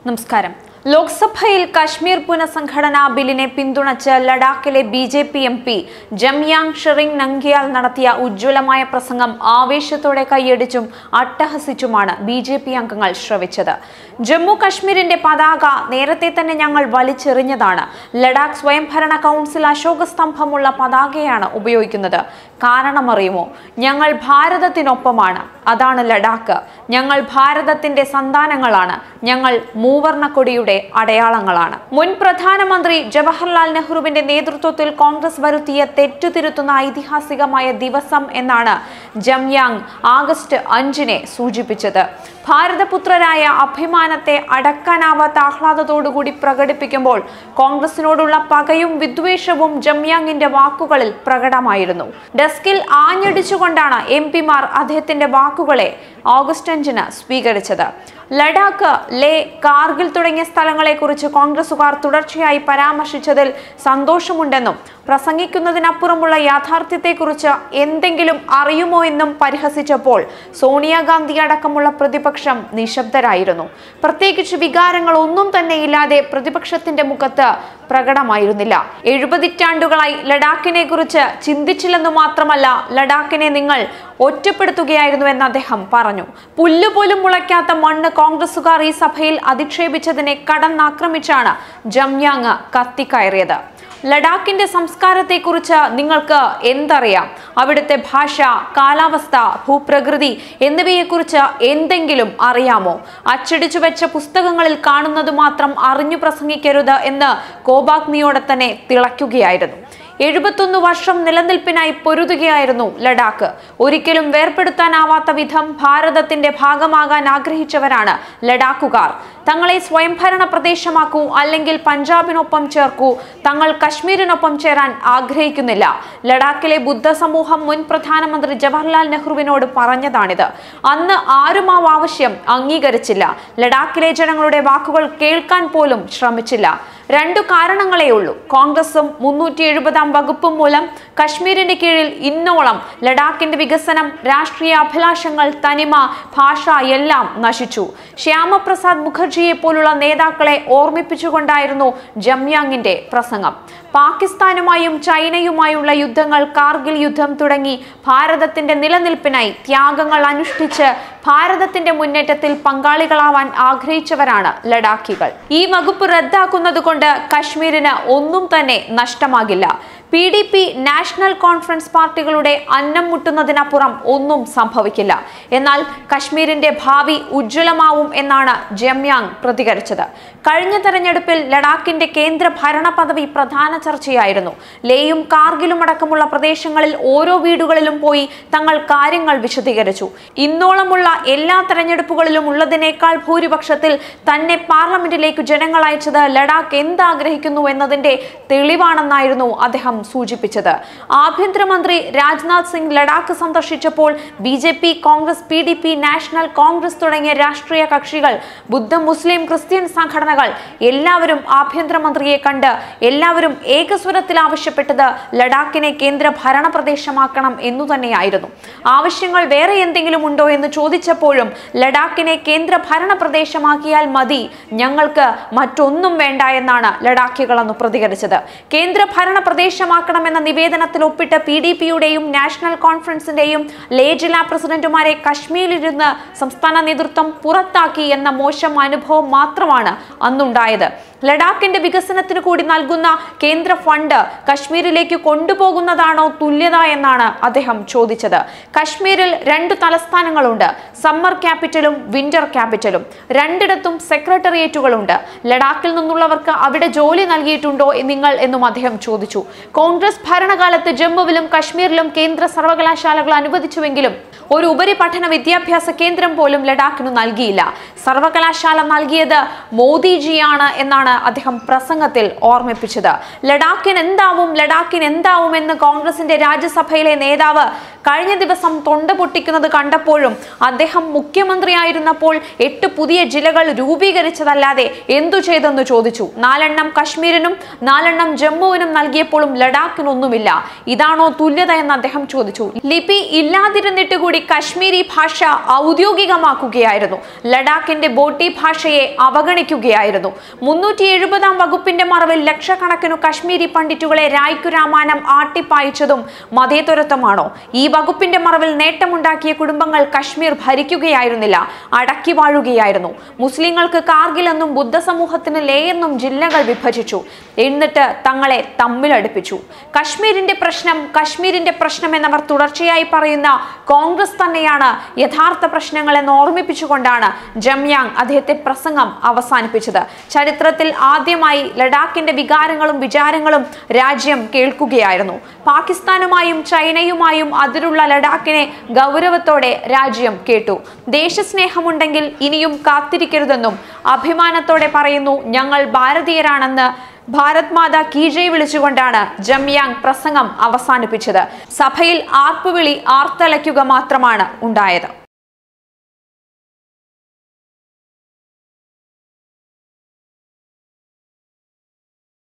നമസ്കാരം. ലോക്സഭയിൽ കശ്മീർ പുനഃസംഘടനാ ബില്ലിനെ പിന്തുണച്ച് ലഡാക്കിലെ BJP MP ജംയാങ് ഷെറിംഗ് നംഗ്യാൽ നടത്തിയ ഉജ്ജ്വലമായ പ്രസംഗം ആവേശത്തോടെ കൈയടിച്ചും അട്ടഹസിച്ചുമാണ് BJP അംഗങ്ങൾ ശ്രവിച്ചത്. ജമ്മു കശ്മീരിന്റെ പതാക നേരത്തെ തന്നെ ഞങ്ങൾ വലിച്ചെറിഞ്ഞതാണ്. ലഡാക്ക് സ്വയംഭരണ കൗൺസിൽ അശോക സ്തംഭമുള്ള പതാകയാണ് ഉപയോഗിക്കുന്നത്. കാരണമറിയുമോ? ഞങ്ങൾ ഭാരതത്തിനൊപ്പമാണ്. അതാണ് ലഡാക്ക്. ഞങ്ങൾ ഭാരതത്തിന്റെ സന്താനങ്ങളാണ്. ഞങ്ങൾ മൂവർണ്ണക്കൊടിയുടെ അടയാളങ്ങളാണ്. മുൻ പ്രധാനമന്ത്രി ജവഹർലാൽ നെഹ്റുവിന്റെ നേതൃത്വത്തിൽ കോൺഗ്രസ് വരുത്തിയ തെറ്റുതിരുത്തുന്ന ഐതിഹാസികമായ ദിവസം എന്നാണ് ജംയാങ് ആഗസ്റ്റ് 5-നെ സൂചിപ്പിച്ചത്. ഭാരതപുത്രരായ അഭിമാനത്തെ അടക്കാനാവാത്ത ആഹ്ലാദത്തോടുകൂടി പ്രകടിപ്പിക്കുമ്പോൾ കോൺഗ്രസിനോടുള്ള പകയും വിദ്വേഷവും ജംയാങ്ങിന്റെ വാക്കുകളിൽ പ്രകടമായിരുന്നു. ഡെസ്കിൽ ആഞ്ഞടിച്ചുകൊണ്ടാണ് MP-മാർ അദ്ദേഹത്തിന്റെ വാക്കുകളെ ഓഗസ്റ്റ് 5-ന് സ്വീകരിച്ചത്. ലഡാക്ക്, ലേ, കാർഗിൽ തുടങ്ങിയ സ്ഥലങ്ങളെക്കുറിച്ച് കോൺഗ്രസുകാർ തുടർച്ചയായി പരാമർശിച്ചതിൽ സന്തോഷമുണ്ടെന്നും പ്രസംഗിക്കുന്നതിനപ്പുറമുള്ള യാഥാർത്ഥ്യത്തെക്കുറിച്ച് എന്തെങ്കിലും അറിയുമോ എന്നും പരിഹസിച്ചപ്പോൾ സോണിയാഗാന്ധി അടക്കമുള്ള പ്രതിപക്ഷം നിശബ്ദരായിരുന്നു. പ്രത്യേകിച്ച് വികാരങ്ങൾ ഒന്നും തന്നെ ഇല്ലാതെ പ്രതിപക്ഷത്തിന്റെ മുഖത്ത് പ്രകടമായിരുന്നില്ല. 70 ലഡാക്കിനെ കുറിച്ച് ചിന്തിച്ചില്ലെന്നു മാത്രമല്ല, ലഡാക്കിനെ നിങ്ങൾ ഒറ്റപ്പെടുത്തുകയായിരുന്നുവെന്ന് അദ്ദേഹം പറഞ്ഞു. പുല്ലുപോലും മുളയ്ക്കാത്ത മണ്ണ് കോൺഗ്രസുകാർ ഈ സഭയിൽ അധിക്ഷേപിച്ചതിനെ കടന്നാക്രമിച്ചാണ് ജംയാങ് കത്തിക്കയറിയത്. ലഡാക്കിന്റെ സംസ്കാരത്തെക്കുറിച്ച് നിങ്ങൾക്ക് എന്തറിയാം? അവിടുത്തെ ഭാഷ, കാലാവസ്ഥ, ഭൂപ്രകൃതി എന്നിവയെക്കുറിച്ച് എന്തെങ്കിലും അറിയാമോ? അച്ചടിച്ചു വെച്ച പുസ്തകങ്ങളിൽ കാണുന്നത് മാത്രം അറിഞ്ഞു പ്രസംഗിക്കരുത് എന്ന് കോബാഗ്നിയോടെ തന്നെ തിളയ്ക്കുകയായിരുന്നു. 71 വർഷം നിലനിൽപ്പിനായി പൊരുതുകയായിരുന്നു ലഡാക്ക്. ഒരിക്കലും വേർപെടുത്താനാവാത്ത വിധം ഭാരതത്തിന്റെ ഭാഗമാകാൻ ആഗ്രഹിച്ചവരാണ് ലഡാക്കുകാർ. തങ്ങളെ സ്വയംഭരണ പ്രദേശമാക്കൂ, അല്ലെങ്കിൽ പഞ്ചാബിനൊപ്പം ചേർക്കൂ. തങ്ങൾ കശ്മീരിനൊപ്പം ചേരാൻ ആഗ്രഹിക്കുന്നില്ല. ലഡാക്കിലെ ബുദ്ധ സമൂഹം മുൻ പ്രധാനമന്ത്രി ജവഹർലാൽ നെഹ്റുവിനോട് പറഞ്ഞതാണിത്. അന്ന് ആരും ആ ആവശ്യം അംഗീകരിച്ചില്ല. ലഡാക്കിലെ ജനങ്ങളുടെ വാക്കുകൾ കേൾക്കാൻ പോലും ശ്രമിച്ചില്ല. 2 കാരണങ്ങളേ ഉള്ളൂ. കോൺഗ്രസും 370-ാം വകുപ്പും മൂലം കശ്മീരിന്റെ കീഴിൽ ഇന്നോളം ലഡാക്കിന്റെ വികസനം, രാഷ്ട്രീയ അഭിലാഷങ്ങൾ, തനിമ, ഭാഷ എല്ലാം നശിച്ചു. ശ്യാമപ്രസാദ് മുഖർജിയെ പോലുള്ള നേതാക്കളെ ഓർമ്മിപ്പിച്ചുകൊണ്ടായിരുന്നു ജംയാങ്ങിന്റെ പ്രസംഗം. പാകിസ്ഥാനുമായും ചൈനയുമായുള്ള യുദ്ധങ്ങൾ, കാർഗിൽ യുദ്ധം തുടങ്ങി ഭാരതത്തിന്റെ നിലനിൽപ്പിനായി ത്യാഗങ്ങൾ അനുഷ്ഠിച്ച് ഭാരതത്തിന്റെ മുന്നേറ്റത്തിൽ പങ്കാളികളാവാൻ ആഗ്രഹിച്ചവരാണ് ലഡാക്കികൾ. ഈ വകുപ്പ് റദ്ദാക്കുന്നത് കൊണ്ട് കശ്മീരിന് ഒന്നും തന്നെ നഷ്ടമാകില്ല. PDP, നാഷണൽ കോൺഫറൻസ് പാർട്ടികളുടെ അന്നം മുട്ടുന്നതിനപ്പുറം ഒന്നും സംഭവിക്കില്ല. എന്നാൽ കശ്മീരിന്റെ ഭാവി ഉജ്ജ്വലമാവും എന്നാണ് ജംയാങ് പ്രതികരിച്ചത്. കഴിഞ്ഞ തെരഞ്ഞെടുപ്പിൽ ലഡാക്കിന്റെ കേന്ദ്ര ഭരണ പദവി പ്രധാന ചർച്ചയായിരുന്നു. ലേയും കാർഗിലും അടക്കമുള്ള പ്രദേശങ്ങളിൽ ഓരോ വീടുകളിലും പോയി തങ്ങൾ കാര്യങ്ങൾ വിശദീകരിച്ചു. ഇന്നോളമുള്ള എല്ലാ തെരഞ്ഞെടുപ്പുകളിലും ഉള്ളതിനേക്കാൾ ഭൂരിപക്ഷത്തിൽ തന്നെ പാർലമെന്റിലേക്ക് ജനങ്ങൾ അയച്ചത് ലഡാക്ക് എന്താഗ്രഹിക്കുന്നു എന്നതിന്റെ തെളിവാണെന്നായിരുന്നു അദ്ദേഹം സൂചിപ്പിച്ചത്. ആഭ്യന്തരമന്ത്രി രാജ്നാഥ് സിംഗ് ലഡാക്ക് സന്ദർശിച്ചപ്പോൾ BJP, കോൺഗ്രസ്, PDP, നാഷണൽ കോൺഗ്രസ് തുടങ്ങിയ രാഷ്ട്രീയ കക്ഷികൾ, ബുദ്ധ, മുസ്ലിം, ക്രിസ്ത്യൻ സംഘടനകൾ എല്ലാവരും ആഭ്യന്തരമന്ത്രിയെ കണ്ട് എല്ലാവരും ഏകസ്വരത്തിൽ ആവശ്യപ്പെട്ടത് ലഡാക്കിനെ കേന്ദ്ര ഭരണ പ്രദേശമാക്കണം എന്നു തന്നെയായിരുന്നു. ആവശ്യങ്ങൾ വേറെ എന്തെങ്കിലും ഉണ്ടോ എന്ന് ചോദിച്ചപ്പോഴും ലഡാക്കിനെ കേന്ദ്ര ഭരണ പ്രദേശമാക്കിയാൽ മതി, ഞങ്ങൾക്ക് മറ്റൊന്നും വേണ്ട എന്നാണ് ലഡാക്കികൾ അന്ന് പ്രതികരിച്ചത്. കേന്ദ്ര ഭരണ പ്രദേശമാക്കണമെന്ന നിവേദനത്തിൽ ഒപ്പിട്ട PDP-യുടെയും നാഷണൽ കോൺഫറൻസിന്റെയും ലേ ജില്ലാ പ്രസിഡന്റുമാരെ കശ്മീരിലിരുന്ന് സംസ്ഥാന നേതൃത്വം പുറത്താക്കി എന്ന മോശം അനുഭവം മാത്രമാണ് അന്നുണ്ടായത്. ലഡാക്കിന്റെ വികസനത്തിന് കൂടി നൽകുന്ന കേന്ദ്ര ഫണ്ട് കശ്മീരിലേക്ക് കൊണ്ടുപോകുന്നതാണോ തുല്യത എന്നാണ് അദ്ദേഹം ചോദിച്ചത്. കശ്മീരിൽ 2 തലസ്ഥാനങ്ങളുണ്ട്, സമ്മർ ക്യാപിറ്റലും വിന്റർ ക്യാപിറ്റലും. 2ഇടത്തും സെക്രട്ടേറിയറ്റുകളുണ്ട്. ലഡാക്കിൽ നിന്നുള്ളവർക്ക് അവിടെ ജോലി നൽകിയിട്ടുണ്ടോ നിങ്ങൾ എന്നും അദ്ദേഹം ചോദിച്ചു. കോൺഗ്രസ് ഭരണകാലത്ത് ജമ്മുവിലും കശ്മീരിലും കേന്ദ്ര സർവകലാശാലകൾ അനുവദിച്ചുവെങ്കിലും ഒരു ഉപരിപഠന വിദ്യാഭ്യാസ കേന്ദ്രം പോലും ലഡാക്കിന് നൽകിയില്ല. സർവകലാശാല നൽകിയത് മോദിജിയാണ് എന്നാണ് എന്നാണ് അദ്ദേഹം പ്രസംഗത്തിൽ ഓർമ്മിപ്പിച്ചത്. ലഡാക്കിന് എന്താവും എന്ന് കോൺഗ്രസിന്റെ രാജ്യസഭയിലെ നേതാവ് കഴിഞ്ഞ ദിവസം തൊണ്ട പൊട്ടിക്കുന്നത് കണ്ടപ്പോഴും അദ്ദേഹം മുഖ്യമന്ത്രിയായിരുന്നപ്പോൾ 8 പുതിയ ജില്ലകൾ രൂപീകരിച്ചതല്ലാതെ എന്തു ചെയ്തെന്ന് ചോദിച്ചു. 4 കശ്മീരിനും 4 ജമ്മുവിനും നൽകിയപ്പോഴും ലഡാക്കിനൊന്നുമില്ല. ഇതാണോ തുല്യത എന്ന് അദ്ദേഹം ചോദിച്ചു. ലിപി ഇല്ലാതിരുന്നിട്ട് കൂടി കശ്മീരി ഭാഷ ഔദ്യോഗികമാക്കുകയായിരുന്നു. ലഡാക്കിന്റെ ബോട്ടി ഭാഷയെ അവഗണിക്കുകയായിരുന്നു. 370 വകുപ്പിന്റെ മറവിൽ ലക്ഷക്കണക്കിന് കശ്മീരി പണ്ഡിറ്റുകളെ രായ്ക്കു രാമാനം ആട്ടിപ്പായിച്ചതും മതേതരത്വമാണോ? ഈ വകുപ്പിന്റെ മറവിൽ നേട്ടമുണ്ടാക്കിയ കുടുംബങ്ങൾ കശ്മീർ ഭരിക്കുകയായിരുന്നില്ല, അടക്കി വാഴുകയായിരുന്നു. മുസ്ലിങ്ങൾക്ക് കാർഗിൽ എന്നും ബുദ്ധ സമൂഹത്തിന് ലേ എന്നും ജില്ലകൾ വിഭജിച്ചു. എന്നിട്ട് തങ്ങളെ തമ്മിലടുപ്പിച്ചു. കശ്മീരിന്റെ പ്രശ്നം എന്നവർ തുടർച്ചയായി പറയുന്ന കോൺഗ്രസ് തന്നെയാണ് യഥാർത്ഥ പ്രശ്നങ്ങളെന്ന് ഓർമ്മിപ്പിച്ചുകൊണ്ടാണ് ജംയാങ് അദ്ദേഹത്തെ പ്രസംഗം അവസാനിപ്പിച്ചത്. ചരിത്രത്തിൽ ആദ്യമായി ലഡാക്കിന്റെ വികാരങ്ങളും വിചാരങ്ങളും രാജ്യം കേൾക്കുകയായിരുന്നു. പാകിസ്ഥാനുമായും ചൈനയുമായും അതിരുള്ള ലഡാക്കിനെ ഗൗരവത്തോടെ രാജ്യം കേട്ടു. ദേശസ്നേഹമുണ്ടെങ്കിൽ ഇനിയും കാത്തിരിക്കരുതെന്നും അഭിമാനത്തോടെ പറയുന്നു ഞങ്ങൾ ഭാരതീയരാണെന്ന് ഭാരത് മാതാ കീ ജയ് വിളിച്ചുകൊണ്ടാണ് ജംയാങ് പ്രസംഗം അവസാനിപ്പിച്ചത്. സഭയിൽ ആർപ്പുവിളി ആർത്തലയ്ക്കുക മാത്രമാണ് ഉണ്ടായത്.